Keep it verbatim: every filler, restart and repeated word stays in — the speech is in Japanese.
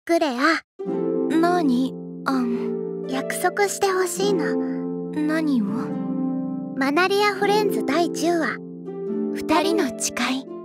クレア。 なに、アン。 約束してほしいの。 何を？ マナリアフレンズだいじゅうわ。 二人の誓い。